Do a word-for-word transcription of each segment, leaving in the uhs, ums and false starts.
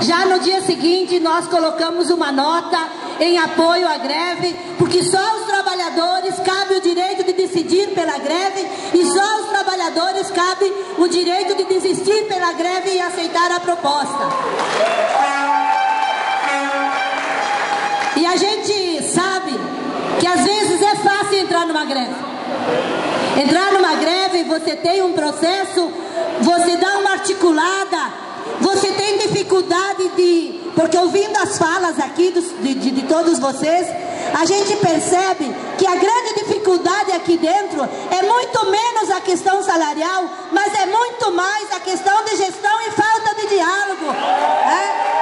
Já no dia seguinte, nós colocamos uma nota em apoio à greve, porque só aos trabalhadores cabe o direito de decidir pela greve e só aos trabalhadores cabe o direito de desistir pela greve e aceitar a proposta. E a gente sabe que às vezes é fácil entrar numa greve. Entrar numa greve, você tem um processo, você dá uma articulada, você tem dificuldade de... Porque ouvindo as falas aqui dos, de, de, de todos vocês, a gente percebe que a grande dificuldade aqui dentro é muito menos a questão salarial, mas é muito mais a questão de gestão e falta de diálogo. É?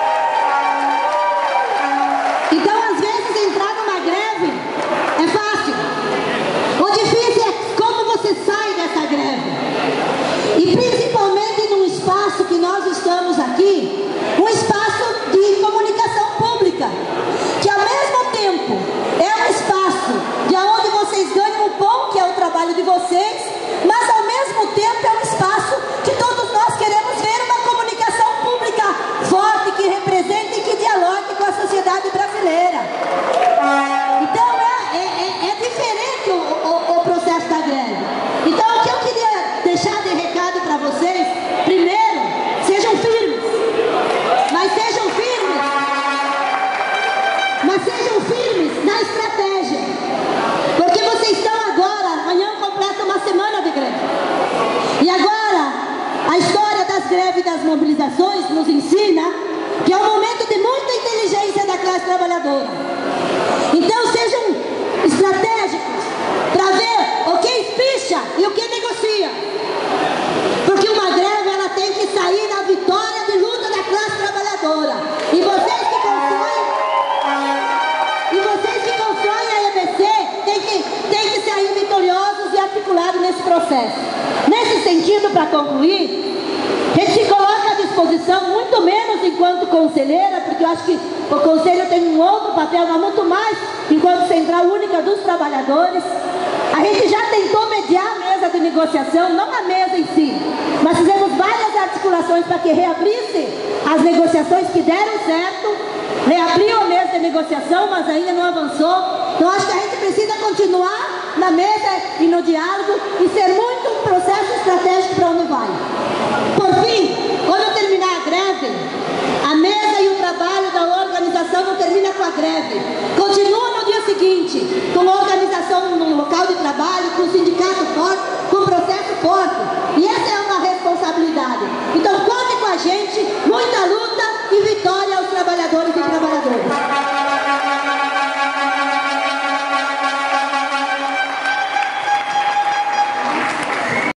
Então, às vezes, entrar numa greve é fácil. O difícil é como você sai dessa greve. E principalmente num espaço que nós estamos aqui, um espaço de comunicação pública, que ao mesmo tempo é um espaço de onde vocês ganham o pão, que é o trabalho de vocês, mas ao mesmo tempo é um espaço que todos nós queremos ver uma comunicação pública forte, que represente e que dialogue com a sociedade brasileira. Então é, é, é diferente o, o, o processo da greve. Então o que eu queria deixar de recado para vocês, primeiro, sejam firmes, mas sejam firmes, mas sejam firmes na estratégia, porque vocês estão agora, amanhã completa uma semana de greve, e agora a história das greves e das mobilizações nos ensina que é um momento de muita inteligência da classe trabalhadora. Então sejam estratégicos para ver o que espicha e o que negocia, porque uma greve ela tem que sair na vitória de luta da classe trabalhadora, e vocês que constroem e vocês que constroem a E B C tem que, tem que sair vitoriosos e articulados nesse processo. Nesse sentido, para concluir, a gente se coloca à disposição, muito menos enquanto conselheira, porque eu acho que o conselho tem um outro papel, mas muito mais enquanto central única dos trabalhadores. A gente já tentou mediar a mesa de negociação, não a mesa em si, mas fizemos várias articulações para que reabrisse as negociações que deram certo, reabriu a mesa de negociação, mas ainda não avançou. Então acho que a gente precisa continuar na mesa e no diálogo e ser muito um processo estratégico para onde vai. Por fim, quando terminar a greve, a mesa e o trabalho da organização não termina com a greve. Continua no dia seguinte, com a organização no local de trabalho, com o sindicato forte,